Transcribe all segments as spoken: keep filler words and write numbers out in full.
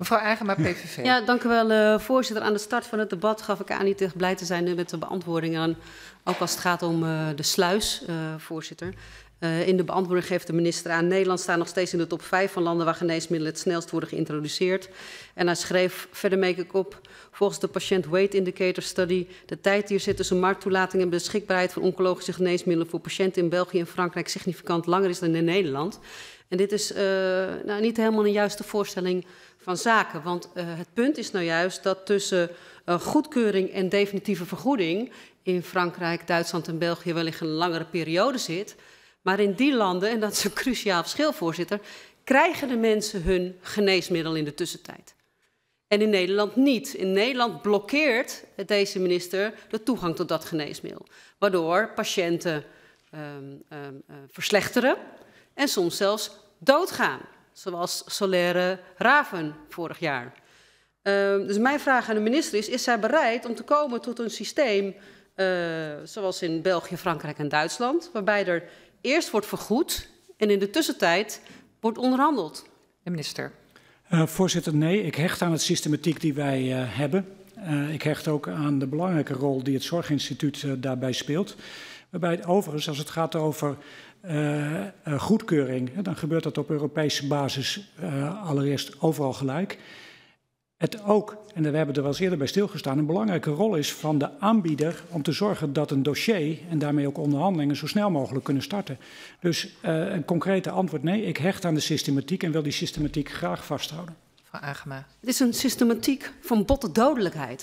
Mevrouw Agema, P V V. Ja, dank u wel, uh, voorzitter. Aan de start van het debat gaf ik aan niet echt blij te zijn met de beantwoordingen. Ook als het gaat om uh, de sluis, uh, voorzitter. Uh, in de beantwoording geeft de minister aan: Nederland staat nog steeds in de top vijf van landen waar geneesmiddelen het snelst worden geïntroduceerd. En hij schreef, verder meek ik op, volgens de Patient Weight Indicator Study, de tijd die er zit tussen markttoelating en beschikbaarheid van oncologische geneesmiddelen voor patiënten in België en Frankrijk significant langer is dan in Nederland. En dit is uh, nou, niet helemaal een juiste voorstelling van zaken. Want uh, het punt is nou juist dat tussen uh, goedkeuring en definitieve vergoeding in Frankrijk, Duitsland en België wellicht een langere periode zit. Maar in die landen, en dat is een cruciaal verschil, voorzitter, krijgen de mensen hun geneesmiddel in de tussentijd. En in Nederland niet. In Nederland blokkeert deze minister de toegang tot dat geneesmiddel. Waardoor patiënten um, um, uh, verslechteren en soms zelfs doodgaan. Zoals Solaire Raven vorig jaar. Uh, dus mijn vraag aan de minister is, is zij bereid om te komen tot een systeem uh, zoals in België, Frankrijk en Duitsland, waarbij er eerst wordt vergoed en in de tussentijd wordt onderhandeld? De minister. Uh, voorzitter, nee. Ik hecht aan het systematiek die wij uh, hebben. Uh, ik hecht ook aan de belangrijke rol die het Zorginstituut uh, daarbij speelt. Waarbij het overigens, als het gaat over uh, uh, goedkeuring, dan gebeurt dat op Europese basis uh, allereerst overal gelijk. Het ook, en we hebben er wel eens eerder bij stilgestaan, een belangrijke rol is van de aanbieder om te zorgen dat een dossier en daarmee ook onderhandelingen zo snel mogelijk kunnen starten. Dus uh, een concrete antwoord: nee, ik hecht aan de systematiek en wil die systematiek graag vasthouden. Mevrouw Agema. Het is een systematiek van botte dodelijkheid.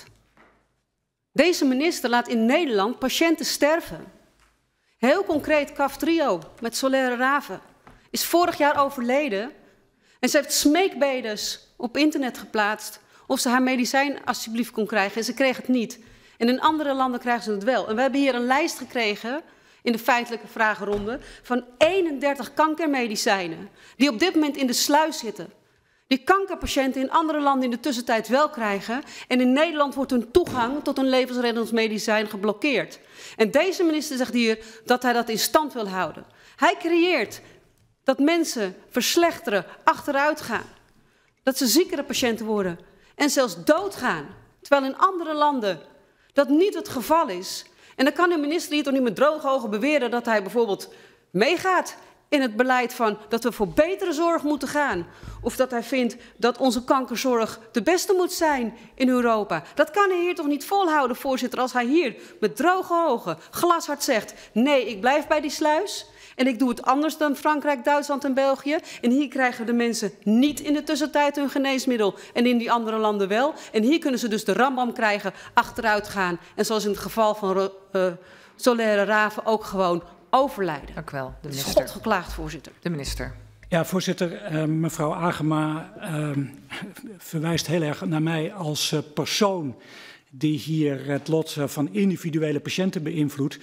Deze minister laat in Nederland patiënten sterven. Heel concreet, Kaftrio met Solaire Raven is vorig jaar overleden. En ze heeft smeekbedes op internet geplaatst of ze haar medicijn alsjeblieft kon krijgen. En ze kreeg het niet. En in andere landen krijgen ze het wel. En we hebben hier een lijst gekregen in de feitelijke vragenronde van eenendertig kankermedicijnen die op dit moment in de sluis zitten. Die kankerpatiënten in andere landen in de tussentijd wel krijgen. En in Nederland wordt hun toegang tot een levensreddend medicijn geblokkeerd. En deze minister zegt hier dat hij dat in stand wil houden. Hij creëert dat mensen verslechteren, achteruit gaan. Dat ze ziekere patiënten worden en zelfs doodgaan. Terwijl in andere landen dat niet het geval is. En dan kan de minister hier toch niet met droge ogen beweren dat hij bijvoorbeeld meegaat in het beleid van dat we voor betere zorg moeten gaan. Of dat hij vindt dat onze kankerzorg de beste moet zijn in Europa. Dat kan hij hier toch niet volhouden, voorzitter, als hij hier met droge ogen glashard zegt: nee, ik blijf bij die sluis. En ik doe het anders dan Frankrijk, Duitsland en België. En hier krijgen de mensen niet in de tussentijd hun geneesmiddel. En in die andere landen wel. En hier kunnen ze dus de rambam krijgen, achteruit gaan. En zoals in het geval van uh, Solaire Raven ook gewoon overlijden. Dank u wel, de minister. Schot geklaagd, voorzitter. De minister. Ja, voorzitter. Uh, mevrouw Agema uh, verwijst heel erg naar mij als uh, persoon die hier het lot uh, van individuele patiënten beïnvloedt.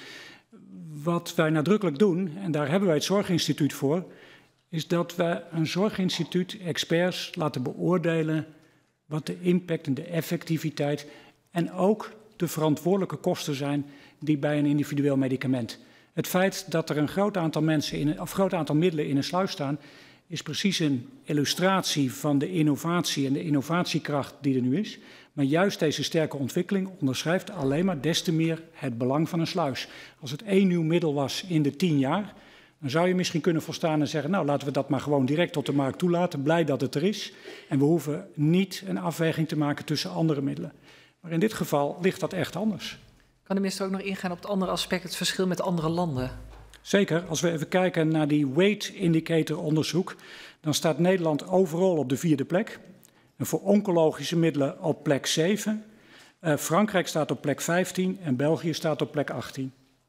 Wat wij nadrukkelijk doen, en daar hebben wij het Zorginstituut voor, is dat we een Zorginstituut experts laten beoordelen wat de impact en de effectiviteit en ook de verantwoordelijke kosten zijn die bij een individueel medicament. Het feit dat er een groot aantal mensen in, of groot aantal middelen in een sluis staan, is precies een illustratie van de innovatie en de innovatiekracht die er nu is. Maar juist deze sterke ontwikkeling onderschrijft alleen maar des te meer het belang van een sluis. Als het één nieuw middel was in de tien jaar, dan zou je misschien kunnen volstaan en zeggen: nou, laten we dat maar gewoon direct tot de markt toelaten, blij dat het er is. En we hoeven niet een afweging te maken tussen andere middelen. Maar in dit geval ligt dat echt anders. Kan de minister ook nog ingaan op het andere aspect, het verschil met andere landen? Zeker. Als we even kijken naar die weight indicator onderzoek, dan staat Nederland overal op de vierde plek. En voor oncologische middelen op plek zeven. Uh, Frankrijk staat op plek vijftien en België staat op plek achttien.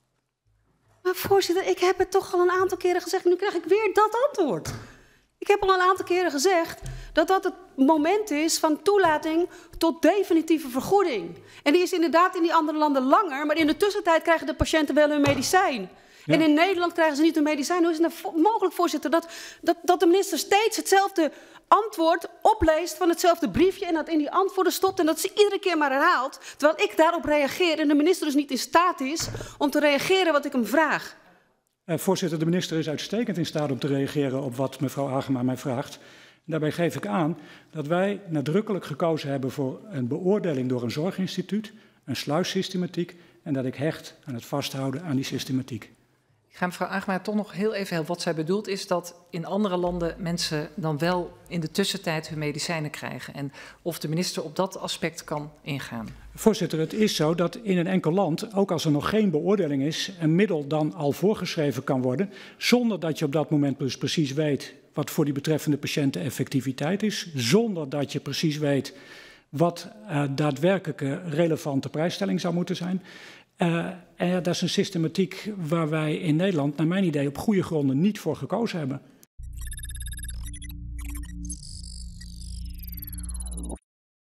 Maar voorzitter, ik heb het toch al een aantal keren gezegd. Nu krijg ik weer dat antwoord. Ik heb al een aantal keren gezegd dat dat het moment is van toelating tot definitieve vergoeding. En die is inderdaad in die andere landen langer, maar in de tussentijd krijgen de patiënten wel hun medicijn. Ja. En in Nederland krijgen ze niet hun medicijn. Hoe is het nou mogelijk, voorzitter, dat, dat, dat de minister steeds hetzelfde antwoord opleest van hetzelfde briefje en dat in die antwoorden stopt en dat ze iedere keer maar herhaalt, terwijl ik daarop reageer en de minister dus niet in staat is om te reageren wat ik hem vraag? Uh, voorzitter, de minister is uitstekend in staat om te reageren op wat mevrouw Agema mij vraagt. Daarbij geef ik aan dat wij nadrukkelijk gekozen hebben voor een beoordeling door een zorginstituut, een sluissystematiek, en dat ik hecht aan het vasthouden aan die systematiek. Ik ga mevrouw Agema toch nog heel even helpen. Wat zij bedoelt is dat in andere landen mensen dan wel in de tussentijd hun medicijnen krijgen. En of de minister op dat aspect kan ingaan. Voorzitter, het is zo dat in een enkel land, ook als er nog geen beoordeling is, een middel dan al voorgeschreven kan worden, zonder dat je op dat moment dus precies weet wat voor die betreffende patiënt de effectiviteit is, zonder dat je precies weet wat uh, daadwerkelijke relevante prijsstelling zou moeten zijn. Uh, en dat is een systematiek waar wij in Nederland, naar mijn idee, op goede gronden niet voor gekozen hebben.